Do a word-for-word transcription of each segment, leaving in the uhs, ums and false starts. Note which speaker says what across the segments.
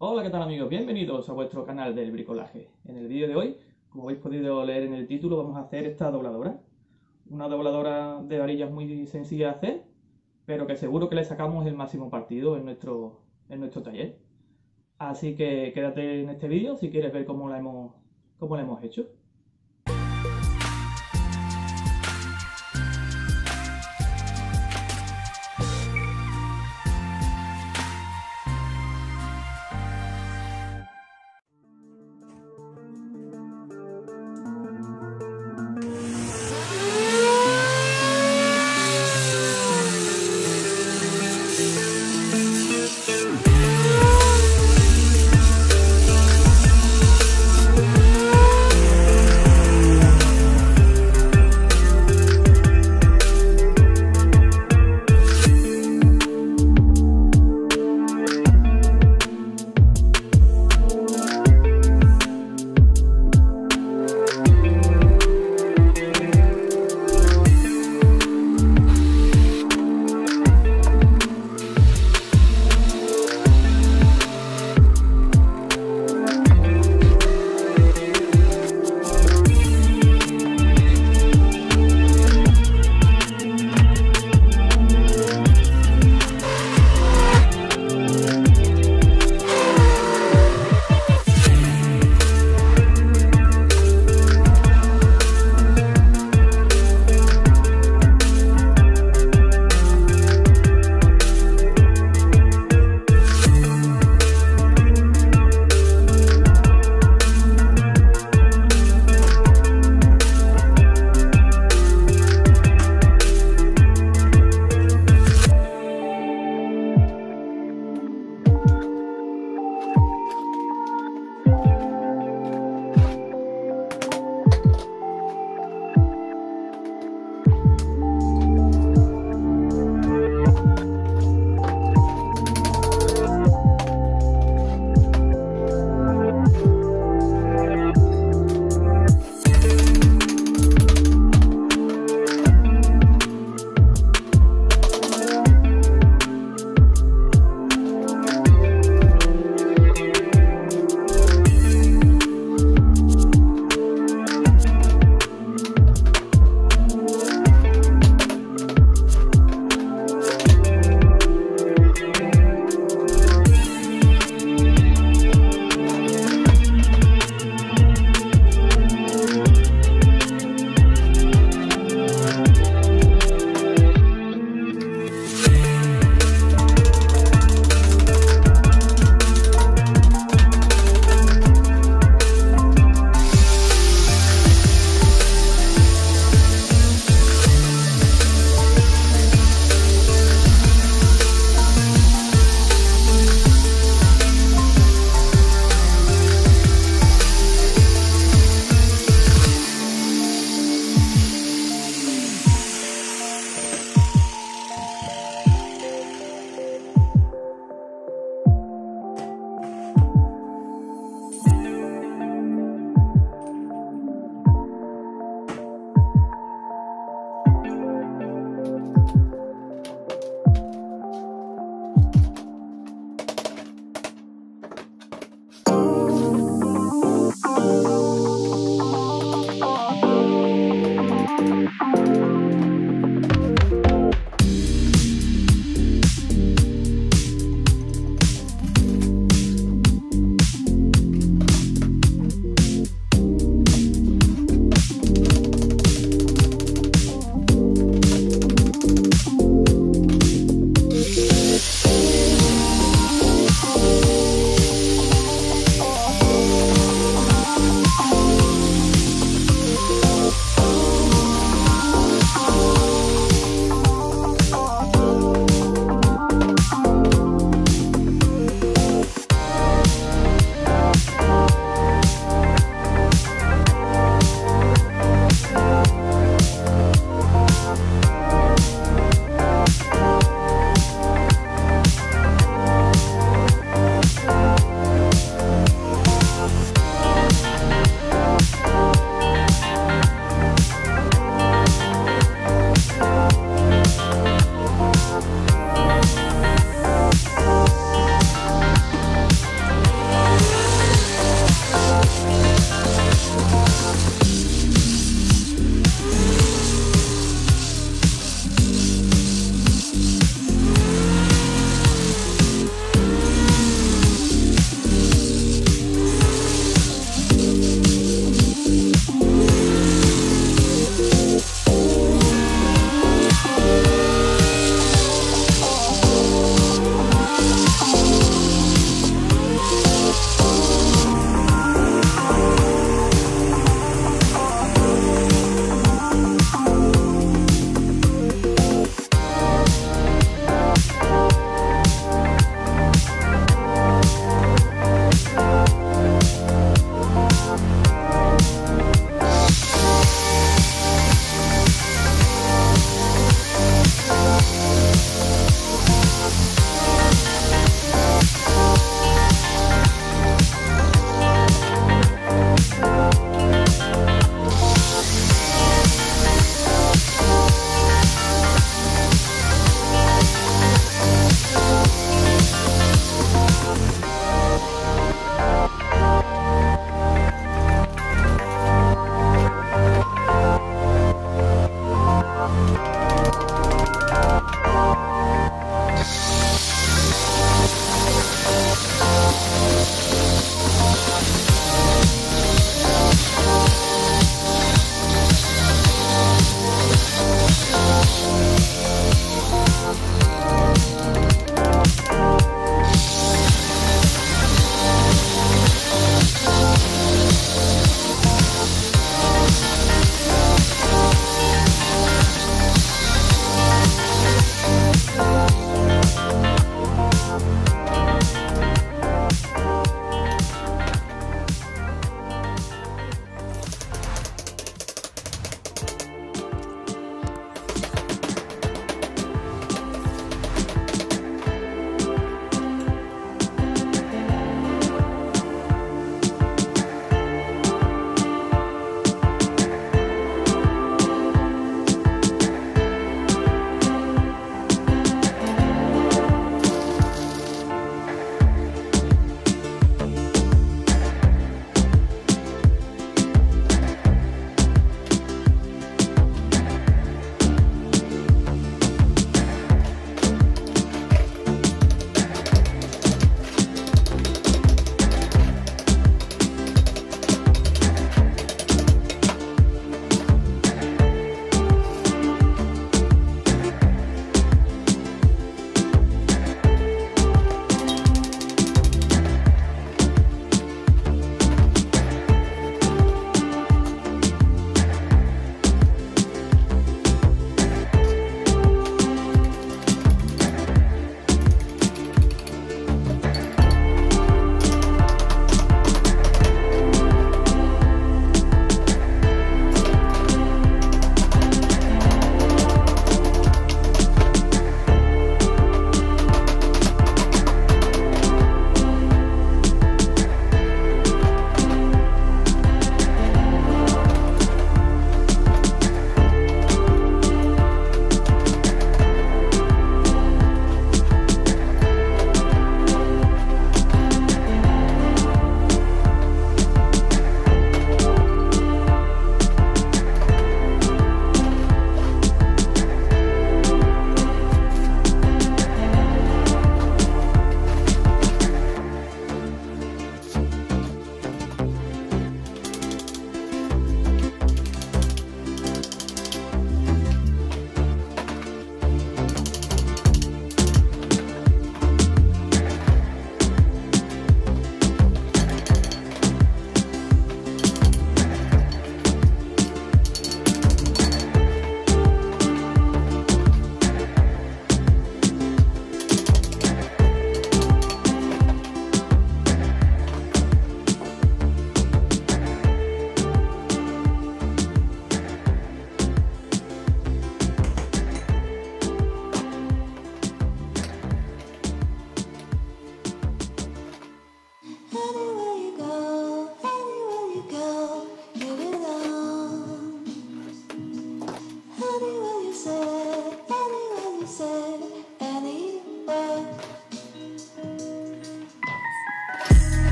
Speaker 1: Hola, ¿qué tal amigos? Bienvenidos a vuestro canal del bricolaje. En el vídeo de hoy, como habéis podido leer en el título, vamos a hacer esta dobladora. Una dobladora de varillas muy sencilla de hacer, pero que seguro que le sacamos el máximo partido en nuestro, en nuestro taller. Así que quédate en este vídeo si quieres ver cómo la hemos, cómo la hemos hecho.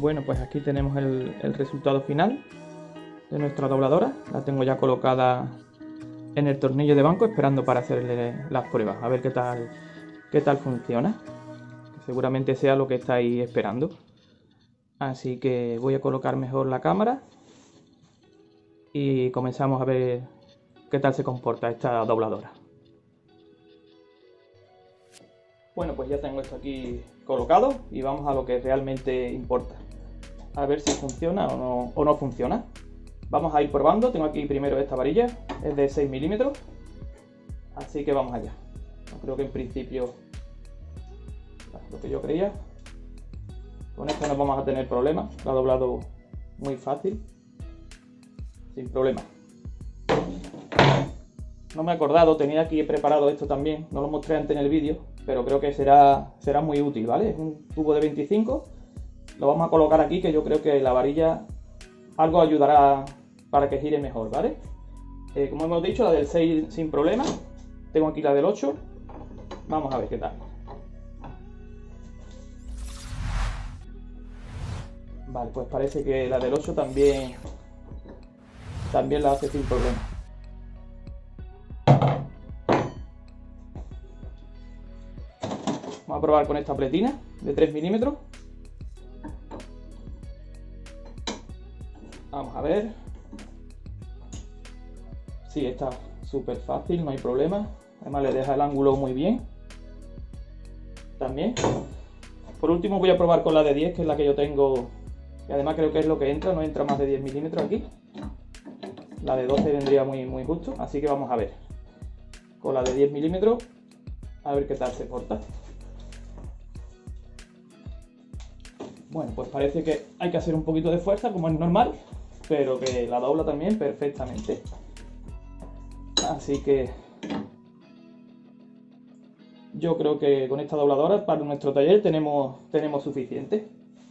Speaker 1: Bueno, pues aquí tenemos el, el resultado final de nuestra dobladora. La tengo ya colocada en el tornillo de banco esperando para hacerle las pruebas, a ver qué tal, qué tal funciona. Seguramente sea lo que estáis esperando. Así que voy a colocar mejor la cámara y comenzamos a ver qué tal se comporta esta dobladora. Bueno, pues ya tengo esto aquí colocado y vamos a lo que realmente importa. A ver si funciona o no, o no funciona. Vamos a ir probando. Tengo aquí primero esta varilla, es de seis milímetros. Así que vamos allá. No creo que en principio, lo que yo creía. Con esto no vamos a tener problemas. Lo ha doblado muy fácil. Sin problema. No me he acordado, tenía aquí preparado esto también. No lo mostré antes en el vídeo, pero creo que será, será muy útil, ¿vale? Es un tubo de veinticinco. Lo vamos a colocar aquí, que yo creo que la varilla algo ayudará para que gire mejor, ¿vale? Eh, como hemos dicho, la del seis sin problema. Tengo aquí la del ocho. Vamos a ver qué tal. Vale, pues parece que la del ocho también, también la hace sin problema. Vamos a probar con esta pletina de tres milímetros. Vamos a ver. Sí, está súper fácil, no hay problema. Además le deja el ángulo muy bien. También. Por último voy a probar con la de diez, que es la que yo tengo. Y además creo que es lo que entra, no entra más de diez milímetros aquí. La de doce vendría muy, muy justo, así que vamos a ver. Con la de diez milímetros, a ver qué tal se porta. Bueno, pues parece que hay que hacer un poquito de fuerza, como es normal, pero que la dobla también perfectamente. Así que yo creo que con esta dobladora para nuestro taller tenemos, tenemos suficiente.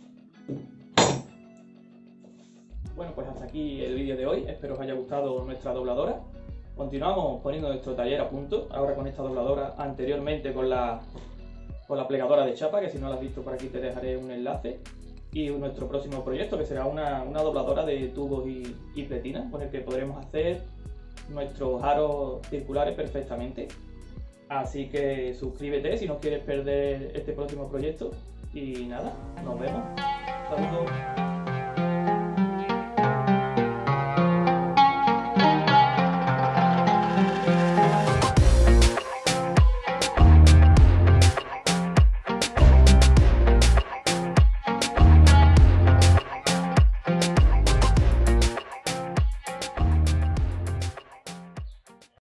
Speaker 1: Bueno, pues hasta aquí el vídeo de hoy. Espero os haya gustado nuestra dobladora. Continuamos poniendo nuestro taller a punto, ahora con esta dobladora, anteriormente con la, con la plegadora de chapa, que si no la has visto por aquí te dejaré un enlace. Y nuestro próximo proyecto, que será una, una dobladora de tubos y, y pletinas, con el que podremos hacer nuestros aros circulares perfectamente. Así que suscríbete si no quieres perder este próximo proyecto. Y nada, nos vemos. Saludos.